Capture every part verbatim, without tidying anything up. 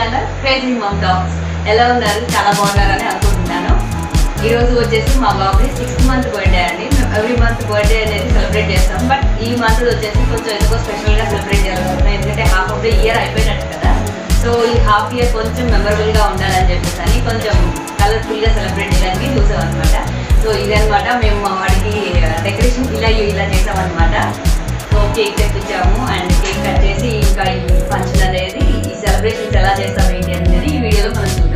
Channel crazy మమ్ talks. ఎలా ఉన్నారు? చాలా బాగున్నారని అనుకుంటున్నాను. ఈ రోజు వచ్చేసి మా బాబు సిక్స్త్ మంత్ బర్త్డే అండి. మేము ఎవ్రీ మంత్ బర్త్డే అనేది సెలబ్రేట్ చేస్తాం. బట్ ఈ మంత్ వచ్చేసి కొంచెం ఎందుకో స్పెషల్గా సెలబ్రేట్ చేయాలనుకుంటున్నాం. ఎందుకంటే హాఫ్ ఆఫ్ ద ఇయర్ అయిపోయినట్టు కదా. సో ఈ హాఫ్ ఇయర్ కొంచెం మెమరబుల్గా ఉండాలని చెప్పేసి అని కొంచెం కలర్ఫుల్గా సెలబ్రేట్ చేయడానికి చూసాం అనమాట. సో ఇదనమాట, మేము మా వాడికి డెకరేషన్ ఇలా ఇలా చేసామన్నమాట. సో కేక్ తెప్పించాము అండ్ కేక్ కట్ చేసి ఇంకా ఈ ఫంక్షన్ అనేది ఈ సెలబ్రేషన్స్ ఎలా చేస్తాం ఏంటి అనేది ఈ వీడియోలో మనం చూద్దాం.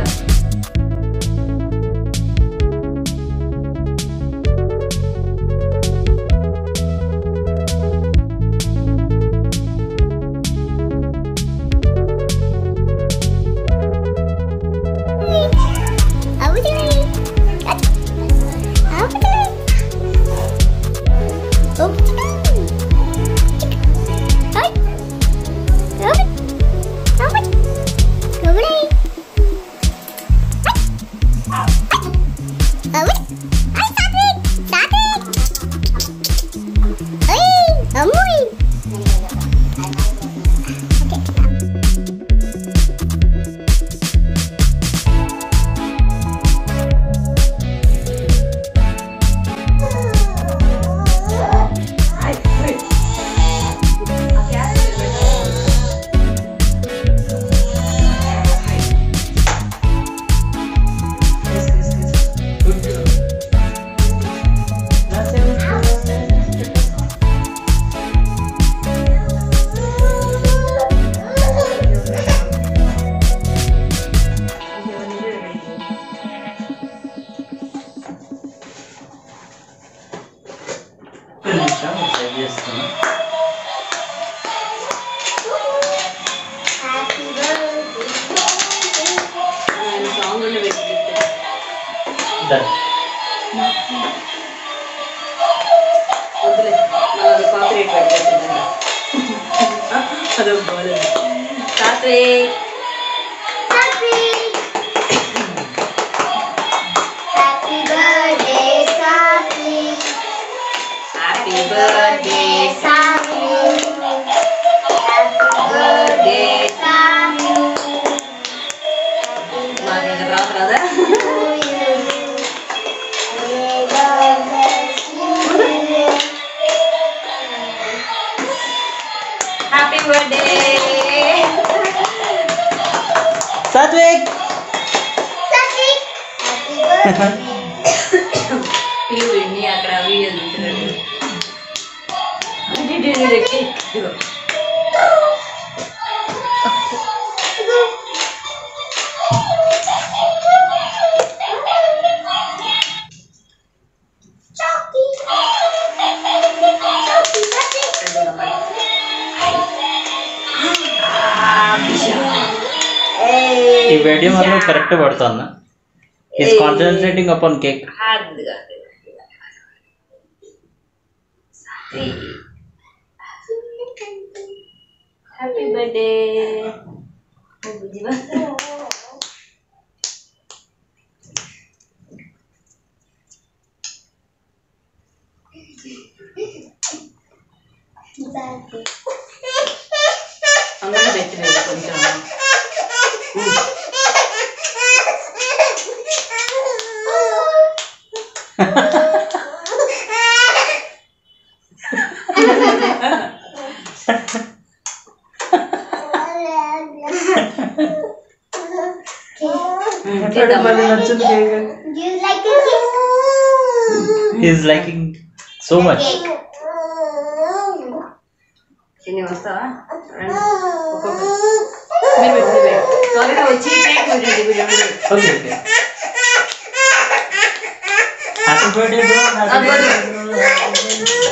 Satvik! Satvik! Happy birthday! Pilu ini akan video dulu. Ini dia dia cake. ఈ వీడియో మాత్రం కరెక్ట్ పడుతుందా? Is concentrating upon cake. Happy birthday. అమ్మ పెట్టిన కొంచెం He's liking so much. Ini వస్తావా? మీరు పెట్టండి. త్వరగా వచ్చి కేక్ పెట్టండి video. Okay okay. Happy birthday bro. Happy birthday.